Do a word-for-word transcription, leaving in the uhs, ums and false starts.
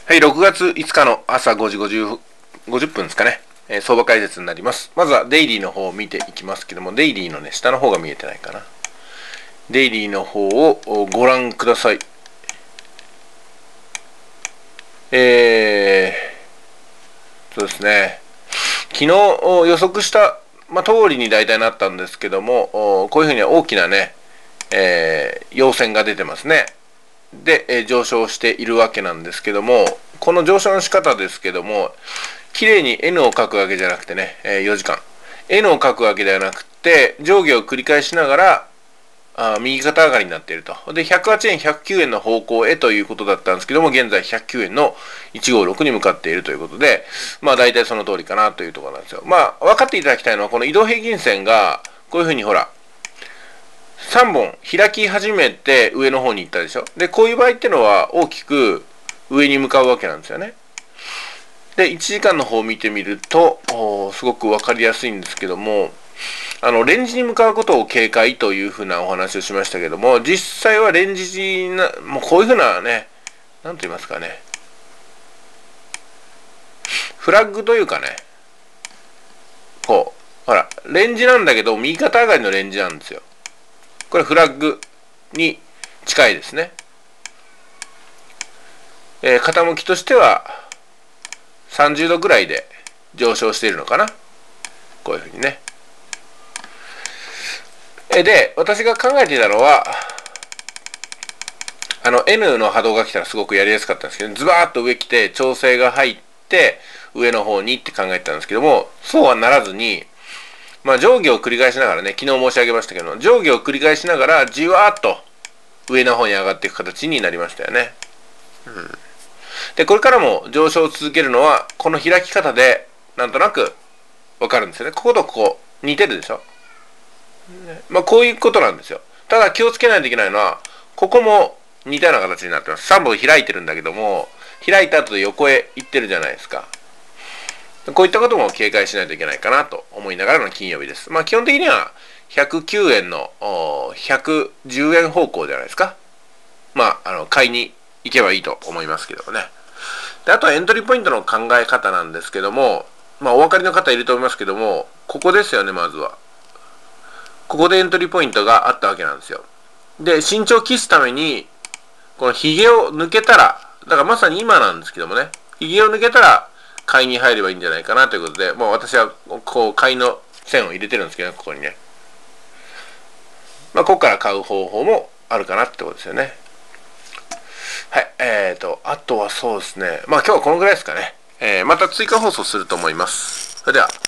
はい、ろくがついつかの朝ごじごじゅう、ごじゅっぷんですかね。えー、相場解説になります。まずはデイリーの方を見ていきますけども、デイリーのね、下の方が見えてないかな。デイリーの方をご覧ください。えー、そうですね。昨日予測した、まあ、通りに大体なったんですけども、こういうふうに大きなね、えー、陽線が出てますね。で、えー、上昇しているわけなんですけども、この上昇の仕方ですけども、綺麗に N を書くわけじゃなくてね、えー、よじかん。N を書くわけではなくて、上下を繰り返しながら、あ右肩上がりになっていると。で、ひゃくはちえん、ひゃくきゅうえんの方向へということだったんですけども、現在ひゃくきゅうえんのいちごろくに向かっているということで、まあ大体その通りかなというところなんですよ。まあ分かっていただきたいのは、この移動平均線が、こういうふうにほら、さんぼん開き始めて上の方に行ったでしょ。で、こういう場合っていうのは大きく上に向かうわけなんですよね。で、いちじかんの方を見てみると、すごく分かりやすいんですけども、あの、レンジに向かうことを警戒というふうなお話をしましたけども、実際はレンジな、もうこういうふうなね、なんと言いますかね、フラッグというかね、こう、ほら、レンジなんだけど、右肩上がりのレンジなんですよ。これフラッグに近いですね。えー、傾きとしてはさんじゅうどぐらいで上昇しているのかな。こういうふうにね。えで、私が考えていたのは、あの N の波動が来たらすごくやりやすかったんですけど、ズバーッと上来て調整が入って上の方にって考えてたんですけども、そうはならずに、まあ上下を繰り返しながらね、昨日申し上げましたけど、上下を繰り返しながらじわーっと上の方に上がっていく形になりましたよね。うん、で、これからも上昇を続けるのは、この開き方でなんとなくわかるんですよね。こことここ似てるでしょ。まあこういうことなんですよ。ただ気をつけないといけないのは、ここも似たような形になってます。さんぼん開いてるんだけども、開いた後で横へ行ってるじゃないですか。こういったことも警戒しないといけないかなと思いながらの金曜日です。まあ基本的にはひゃくきゅうえんのひゃくじゅうえん方向じゃないですか。まあ、あの、買いに行けばいいと思いますけどね。で、あとはエントリーポイントの考え方なんですけども、まあお分かりの方いると思いますけども、ここですよね、まずは。ここでエントリーポイントがあったわけなんですよ。で、身長を期すために、このヒゲを抜けたら、だからまさに今なんですけどもね、ヒゲを抜けたら買いに入ればいいんじゃないかなということで、もう私はこう買いの線を入れてるんですけどね、ここにね。まあ、ここから買う方法もあるかなってことですよね。はい、えーと、あとはそうですね、まあ今日はこのぐらいですかね。えー、また追加放送すると思います。それでは。